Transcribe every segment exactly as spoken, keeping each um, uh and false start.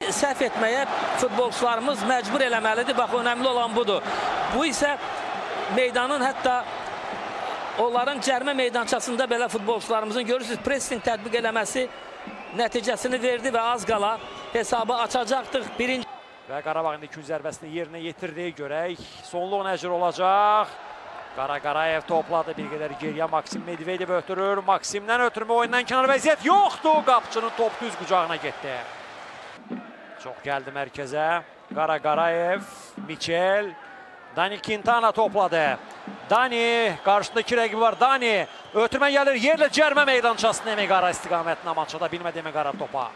səhv etməyə futbolçularımız məcbur eləməlidir. Bax, önəmli olan budur. Bu isə meydanın, hətta onların cərmə meydançasında belə futbolçularımızın görürsünüz, pressing tətbiq eləməsi nəticəsini verdi və az qala hesabı açacaqdıq. Birinci Və Qarabağın ikinci zərbəsini yerinə yetirdiyi görək. Sonluq nəcür olacaq. Qara Qarayev topladı. Bir qədər geriyə Maksim Medvedev ötürür. Maksimdən ötürmə oyundan kənar vəziyyət yoxdur. Qapıçının top düz qucağına getdi. Çox gəldi mərkəzə. Qara Qarayev, Michel. Dani Quintana topladı. Dani, qarşısındakı rəqibi var. Dani, ötürmə gəlir. Yerlə cərmə meydançasını Emegara istiqamətinə maçada bilmədi Emegara topa.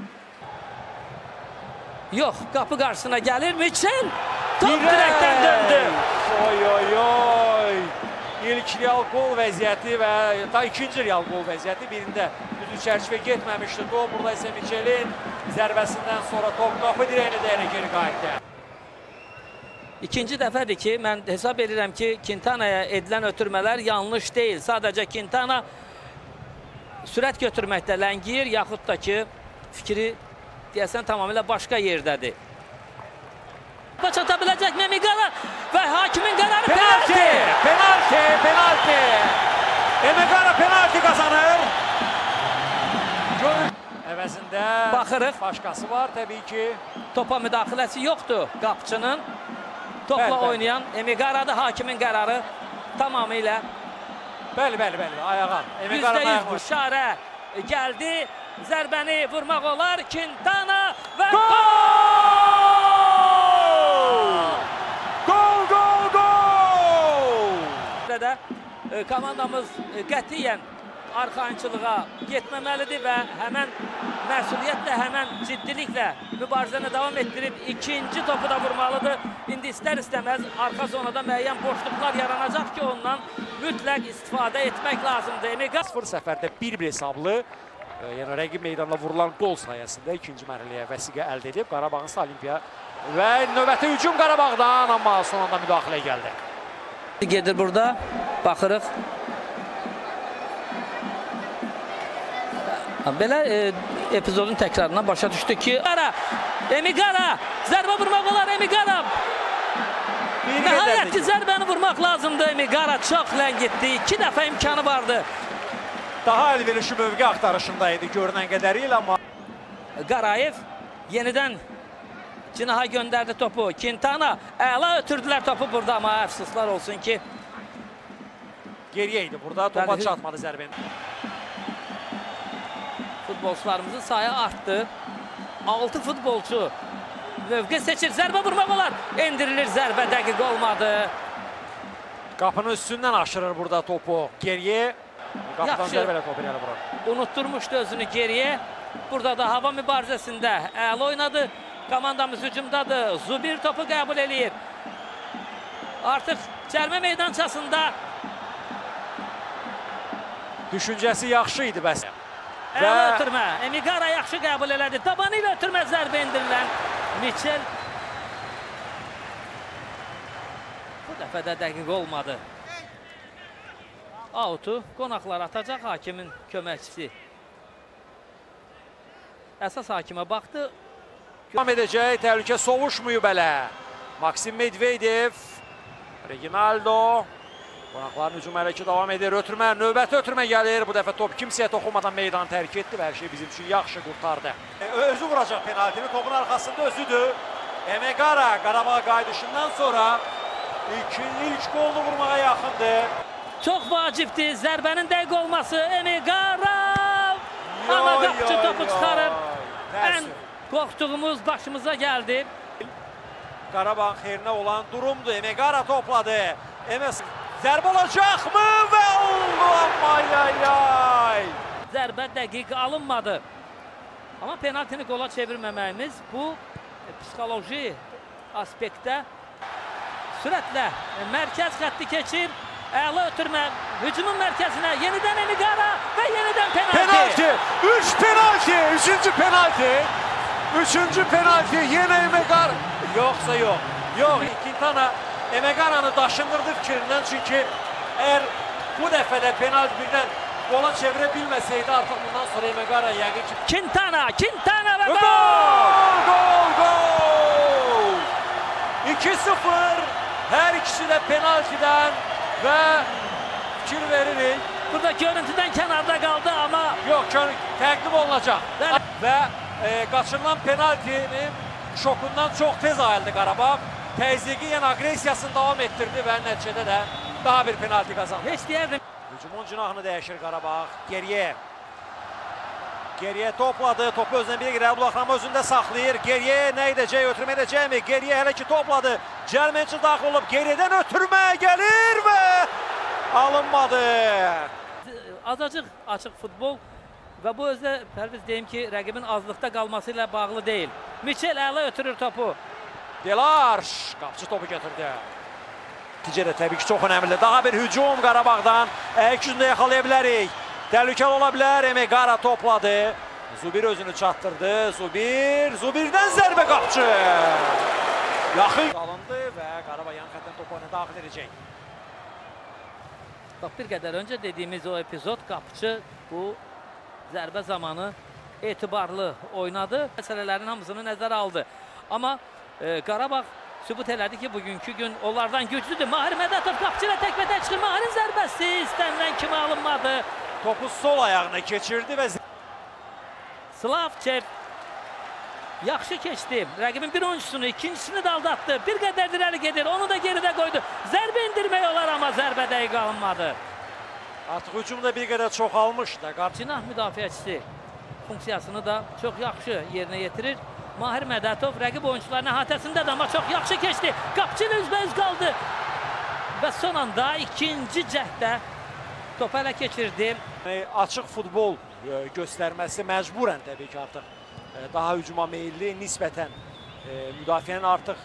Yox, qapı qarşısına gəlir. Michel top dirəkdən döndü. Oy, oy, oy. İlk real gol vəziyyəti və ta ikinci real gol vəziyyəti. Birində düzü çərçivə getməmişdi top. Burada isə Michelin zərbəsindən sonra top qapı dirəyini dəyərə geri qayıtdı. İkinci dəfədir ki, mən hesab edirəm ki, Quintana'ya edilən ötürmələr yanlış deyil. Sadəcə Quintana sürət götürməkdə ləngiyir, yaxud da ki, fikri deyəsən tamamilə başqa yerdədir. Çata biləcək Emegara və hakimin qərarı penalti! Penalti, penalti! Emegara penalti qazanır. Əvəzində baxırıq. Başqası var təbii ki. Topa müdaxiləsi yoxdur qapıçının. Topla bəli, oynayan Emegaradır, hakimin qərarı tamamilə. Bəli, bəli, bəli, ayağa. yüzdə yüz işarə gəldi. Zərbəni vurmaq olar. Quintana və gol! Gol, gol, gol! Burada komandamız qətiyyən arxayınçılığa getməməlidir və həmən məsuliyyətlə, həmən ciddiliklə mübarizəni davam etdirib ikinci topu da vurmalıdır. İndi istər-istəməz arxa zonada müəyyən boşluqlar yaranacaq ki, ondan mütləq istifadə etmək lazımdır. Emegara sıfır səfərdə bir-bir hesablı, yəni rəqib meydanına vurulan qol sayəsində ikinci mərhələyə vəsiqə əldə edib Qarabağın Olimpiya və növbəti hücum Qarabağdan, amma son anda müdaxilə gəldi. Gedir burada, baxırıq. Belə e, epizodun təkrarından başa düşdük ki, Emegara, zərbə vurmaq olar Emegara. Nəhayət ki, zərbəni vurmaq lazımdır Emegara. Çox ləngitdi, iki dəfə imkanı vardı. Daha əlverişli mövqe axtarışındaydı görünən qədərilə, amma Qarayev yenidən cinaha göndərdi topu. Quintana, əla ötürdülər topu burada, amma əfsuslar olsun ki, geriyə idi burada, topa çatmadı zərbəni. Futbolçularımızın sayı artdı. altı futbolçu mövqe seçir. Zərbə vurmaq olar. Endirilir zərbə, dəqiq olmadı. Qapının üstündən aşırır burada topu. Geriyə. Qapıdan zərbələ topu ilə bura. Unutturmuşdu özünü geriyə. Burada da hava mübarizəsində əla oynadı. Komandamız hücumdadır. Zubir topu qəbul eləyir. Artıq cərmə meydançasında. Düşüncəsi yaxşı idi bəs. Əla ötürmə. Emegara yaxşı qəbul elədi. Tabanı ilə ötürmə zərbə indirilən Michel. Bu dəfə də dəqiq olmadı. Autu qonaqlar atacaq hakimin köməkçisi. Əsas hakimə baxdı. Devam edəcək, təhlükə sovuşmuyub hələ. Maksim Medvedev, Reginaldo. Qonaqların hücum hərəkəti davam edir. Ötürmə, növbəti ötürmə gəlir. Bu dəfə top kimsəyə toxunmadan meydanı tərk etdi və hər şey bizim üçün yaxşı qurtardı. Özü vuracaq penaltini, topun arxasında özüdür. Emegara Qarabağ qayıdışından sonra ilk qolunu vurmağa yaxındır. Çox vacibdir zərbənin dəqiq olması. Emegara! Amma qapıcı topu çıxarır. Ən qorxduğumuz başımıza gəldi. Qarabağın xeyrinə olan durumdur. Emegara topladı. Emes zərbə olacaqmı və oldu, amma yay-yay. Zərbə dəqiq alınmadı. Amma penaltini qola çevirməməyimiz bu psixoloji aspektdə sürətlə mərkəz xətti keçir. Əla ötürmə hücumun mərkəzinə yenidən Emegara və yenidən penalti. Penalti, üç penalti, üçüncü penalti. Üçüncü penalti yenə Emegara. Yoxsa yox, yox. Quintana Emegara'nı daşındırdı fikrindən, çünki əgər bu dəfədə penalti birdən qola çevirə bilməsəydi artıq bundan sonra Emegara yəqin ki... Quintana, Quintana və gol! Gol, gol! iki sıfır. Hər ikisi də penaltidən və fikir veririk. Burada görüntüdən kənarda qaldı, amma Yox, təqdim olunacaq. Bəli. Və e, qaçırılan penaltinin şokundan çox tez ayıldı Qarabağ. Təzyiqi, yəni aqressiyasını davam etdirdi və nəticədə də daha bir penalti qazandı. heç deyərdim. Hücumun cinahını dəyişir Qarabağ. Geriyə. Geriyə topladı. Topu özünə bir girər. Bulaqlama özündə saxlayır. Geriyə nə edəcək? Ötürmə edəcəkmi? Geriyə hələ ki topladı. Cəlmençi daxil olub. Geridən ötürmə gəlir və alınmadı. Azacıq açıq futbol və bu özdə Pərviz deyim ki, rəqibin azlıqda qalması ilə bağlı deyil. Miçel əla ötürür topu. Delarş qapçı topu götürdü. Nəticədə təbii ki, çox önəmlidir. Daha bir hücum Qarabağdan. Əyak yüzündə yaxalaya bilərik. Təhlükəli ola bilər. Emegara topladı. Zubir özünü çatdırdı. Zubir. Zubirdən zərbə qapçı. Yaxın alındı və Qarabağ yan xətdən topu ona daxil edəcək. Bax, bir qədər öncə dediyimiz o epizod qapıcı bu zərbə zamanı etibarlı oynadı. Məsələlərin hamısını nəzərə aldı. Amma e, Qarabağ sübut elədi ki, bugünkü gün onlardan güclüdür. Mahir Mədətov qapıcı ilə təkbətə çıxır. Mahirin zərbəsi istənilən kimi alınmadı. Topu sol ayağına keçirdi və Slavçev yaxşı keçdi. Rəqibin bir oyuncusunu, ikincisini də aldatdı. Bir qədər irəli gedir, onu da geridə qoydu. Zərbə indirmək olar, amma zərbə dəqiq alınmadı. Artıq hücum da bir qədər çoxalmışdı. Cinah müdafiəçisi funksiyasını da çox yaxşı yerinə yetirir. Mahir Mədətov rəqib oyuncuların əhatəsindədir, amma çox yaxşı keçdi. Qapıcı üzbəüz qaldı. Və son anda ikinci cəhdə topu ələ keçirdi. Açıq futbol göstərməsi məcburən təbii ki, artıq daha hücuma meyilli, nisbətən müdafiənin artıq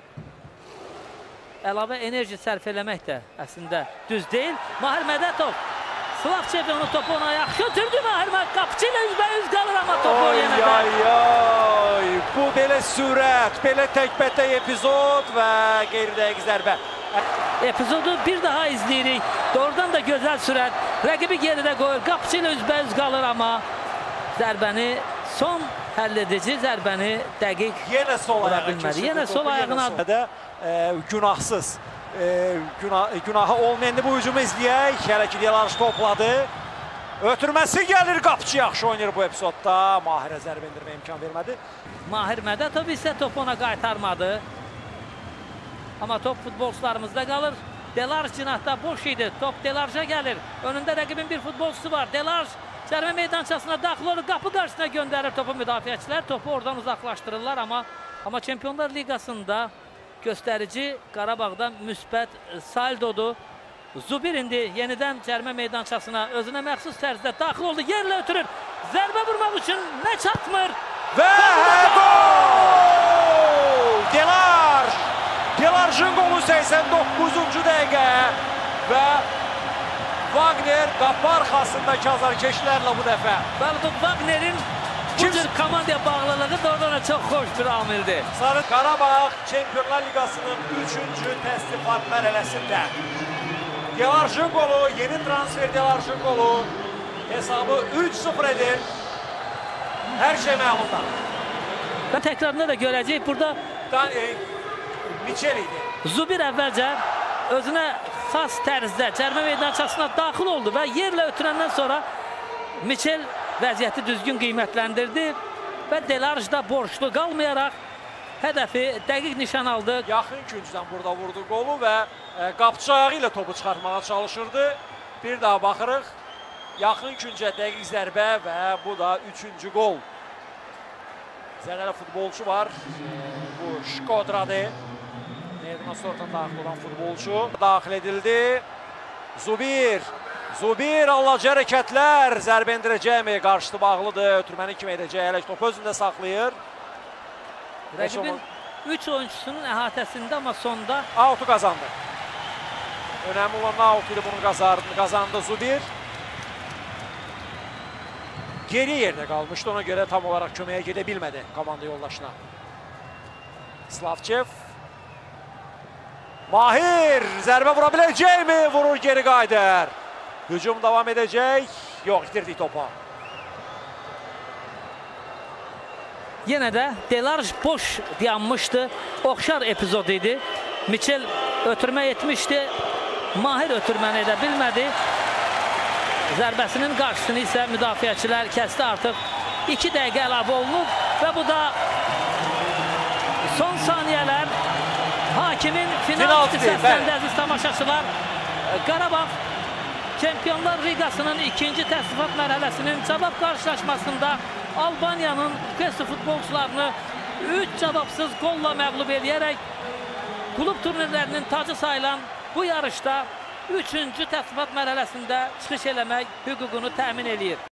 əlavə enerji sərf eləmək də əslində düz deyil. Mahir Mədətov Slavçev onu topu ona yaxşı ötürdü. Mahir Mədətov qapıcı ilə üzbəüz qalır, amma topu yenə də. Ay, ay, bu belə sürət, belə təkbətək epizod və qeyri-dəqiq zərbə. Epizodu bir daha izləyirik. Doğrudan da gözəl sürət. Rəqibi geridə qoyur. Qapıcı ilə üzbəüz qalır, amma zərbəni son həll edici zərbəni dəqiq yenə sol ayağa bilmədi. Yenə sol ayağına da e, günahsız. E, günah, günahı olmayandı bu hücumu izləyək. Hələ ki Delarş topladı. Ötürməsi gəlir. Qapıcı yaxşı oynayır bu epizodda. Mahirə zərbə indirmə imkan vermədi. Mahir Mədətov isə topu ona qaytarmadı. Amma top futbolçularımızda qalır. Delarş cinahda boş idi. Top Delarş'a gəlir. Önündə rəqibin bir futbolçusu var. Delarş cərimə meydançasına daxil olur. Qapı qarşısına göndərir topu müdafiəçilər. Topu oradan uzaqlaşdırırlar. Amma amma Çempionlar Liqasında göstərici Qarabağda müsbət saldodur. Zubir indi yenidən cərimə meydançasına özünə məxsus tərzdə daxil oldu. Yerlə ötürür. Zərbə vurmaq üçün nə çatmır. Və gol! Delarş! Delarş'ın qolu səksən doqquzuncu dəqiqə və Wagner qapı arxasındakı azarkeşlərlə bu dəfə. Bəli, bu Wagner'in bu cür komandaya bağlılığı doğrudan da çox xoş bir amildir. Sarı Qarabağ Çempionlar Liqasının üçüncü təsnifat mərhələsində. Delarş'ın qolu, yeni transfer Delarş'ın qolu hesabı üç sıfır edir. Hər şey məlumda. Və təkrarında da görəcəyik burada E, Miçel idi. Zubir əvvəlcə özünə xas tərzdə cərimə meydançasına daxil oldu və yerlə ötürəndən sonra Miçel vəziyyəti düzgün qiymətləndirdi və Delarş da borçlu qalmayaraq hədəfi dəqiq nişan aldı. Yaxın küncdən burada vurdu qolu və e, qapçı ayağı ilə topu çıxartmağa çalışırdı. Bir daha baxırıq. Yaxın küncə dəqiq zərbə və bu da üçüncü qol. Zərərli futbolçu var. Bu Şkodradır. Meydana sortan daxil olan futbolçu. Daxil edildi. Zubir. Zubir allacı hərəkətlər. Zərbə endirəcəkmi? Qarşısı bağlıdır. Ötürməni kimi edəcək. Hələ topu özündə saxlayır. Rəqibin üç oyuncusunun əhatəsində, amma sonda Autu qazandı. Önəmli olan out idi, bunu qazandı, qazandı Zubir. Geri yerdə qalmışdı, ona görə tam olaraq köməyə gedə bilmədi komanda yoldaşına. Slavçev. Mahir zərbə vura biləcəkmi? Vurur, geri qaydır. Hücum davam edəcək. Yox, itirdik topu. yenə də Delarj boş dayanmışdı. Oxşar epizod idi. Michel ötürmə etmişdi. Mahir ötürməni edə bilmədi. Zərbəsinin qarşısını isə müdafiəçilər kəsdi artıq. iki dəqiqə əlavə olunub və bu da son saniyələr hakimin final səsləndi əziz tamaşaçılar. Qarabağ Çempionlar Liqasının ikinci təsnifat mərhələsinin cavab qarşılaşmasında Albaniyanın Bukesi futbolçularını üç cavabsız qolla məğlub edərək klub turnirlərinin tacı sayılan bu yarışda üçüncü təsnifat mərhələsində çıxış eləmək hüququnu təmin eləyir.